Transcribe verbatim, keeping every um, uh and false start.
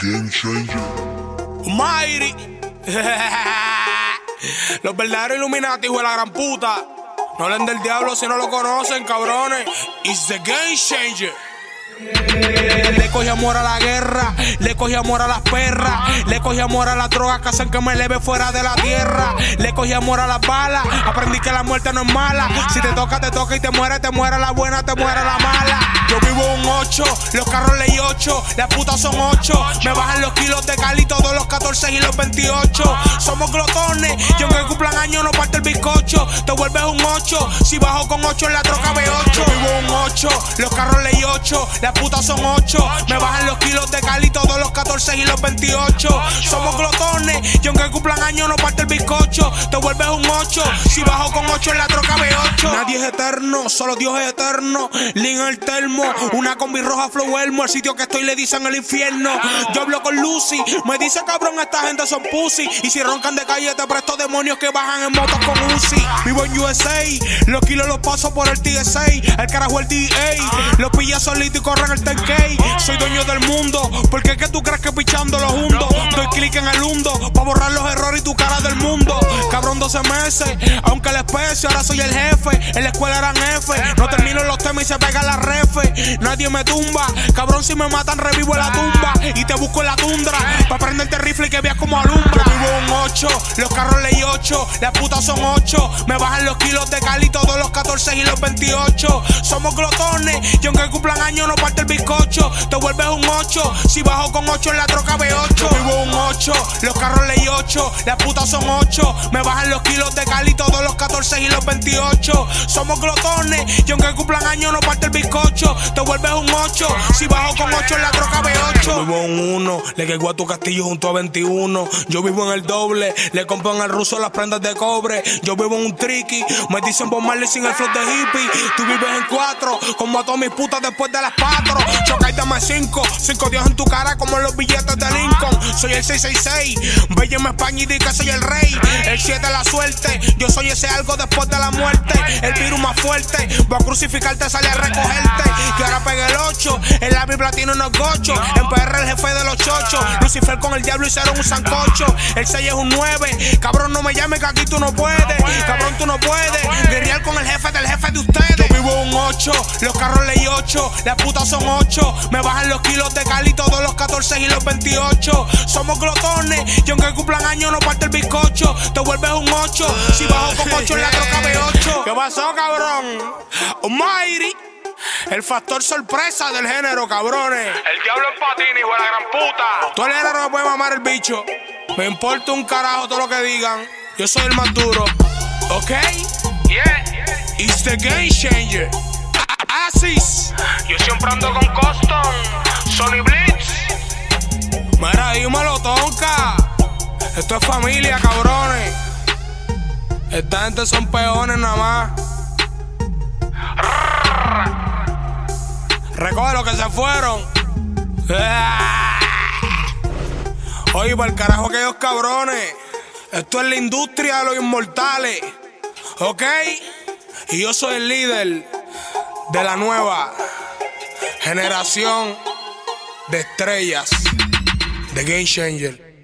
Game Changer. Mayri. Los verdaderos Illuminati, hijo de la gran puta. No hablen del diablo si no lo conocen, cabrones. It's the Game Changer. Le cogí amor a la guerra, le cogí amor a las perras, le cogí amor a las drogas que hacen que me eleve fuera de la tierra. Le cogí amor a las balas, aprendí que la muerte no es mala. Si te toca, te toca y te muere, te muere la buena, te muere la mala. Yo vivo un ocho, los carros ley ocho, las putas son ocho. Me bajan los kilos de Cali, todos los catorce y los veintiocho. Somos glotones, y aunque cumplan años no parte el bizcocho. Te vuelves un ocho, si bajo con ocho en la troca B ocho. Yo vivo un ocho, los carros ley ocho, las putas son ocho. Me bajan los kilos de Cali, todos los catorce y los veintiocho. Somos glotones, y aunque cumplan años no parte el bizcocho. Te vuelves un ocho, si bajo con ocho en la troca B ocho. Nadie es eterno, solo Dios es eterno. Lin el termo, una combi roja flow elmo. El sitio que estoy le dicen el infierno. Yo hablo con Lucy, me dice cabrón esta gente son pussy. Y si roncan de calle te presto demonios que bajan en motos con Uzi. Vivo en U S A, los kilos los paso por el T S A. El carajo el D A, los pillas solito y corren el ten K. Soy dueño del mundo, porque es que tú crees que pichando los hundo. Doy clic en el hundo, pa' borrar los errores y tu cara del mundo. Cabrón doce meses, aunque la especie, ahora soy el jefe. En la escuela eran F, no termino los temas y se pega la refe. Nadie me tumba, cabrón si me matan revivo en la tumba. Y te busco en la tundra, pa' prenderte rifle y que veas como alumbra. Yo vivo un ocho, los carros ley ocho, las putas son ocho. Me bajan los kilos de Cali, todos los catorce y los veintiocho. Somos glotones, y aunque cumplan años no parte el bizcocho. Te vuelves un ocho, si bajo con ocho en la troca B ocho. Yo vivo un ocho, los carros ley ocho, las putas son ocho. Me bajan los kilos de Cali, todos los catorce y los veintiocho. Somos glotones, y aunque cumplan años no parte el bizcocho. Te vuelves un ocho, si bajo con ocho en la troca B ocho. Yo vivo en uno, le caigo a tu castillo junto a veintiuno. Yo vivo en el doble, le compro en el ruso las prendas de cobre. Yo vivo en un tricky, me dicen Bob Marley sin el flow de hippie. Tú vives en cuatro, como a todas mis putas después de las cuatro. Choca y dame cinco, cinco dios en tu cara como en los billetes de Lincoln. Soy el seis seis seis, Belleme España y di que soy el rey. El siete la suerte, yo soy ese algo después de la muerte. El virus más fuerte, voy a crucificarte, sale a recogerte. Que ahora pegue el ocho, en la Biblia tiene unos gochos. En P R el jefe de los chochos, Lucifer con el diablo hicieron un sancocho. El seis es un nueve, cabrón no me llames que aquí tú no puedes. Cabrón tú no puedes, guerrear con el jefe del jefe de ustedes. Yo vivo un ocho, los carros ley ocho, las putas son ocho. Me bajan los kilos de Cali, todos los catorce y los veintiocho. Somos glotones, y aunque cumplan años no parte el bizcocho. Te vuelves un ocho, si bajo con ocho en la troca B ocho. ¿Qué pasó, cabrón? Mayri, el factor sorpresa del género, cabrones. El diablo en patín, hijo de la gran puta. Todo el género me puede mamar el bicho. Me importa un carajo todo lo que digan. Yo soy el más duro, ¿ok? Yeah. It's the Game Changer. Asis. Yo siempre ando con Custom, Sony Blitz. Mira, dímelo, tonca. Esto es familia, cabrones. Esta gente son peones nada más. Recoge los que se fueron. Oye, para el carajo aquellos cabrones. Esto es la industria de los inmortales, ¿ok? Y yo soy el líder de la nueva generación de estrellas de Game Changer.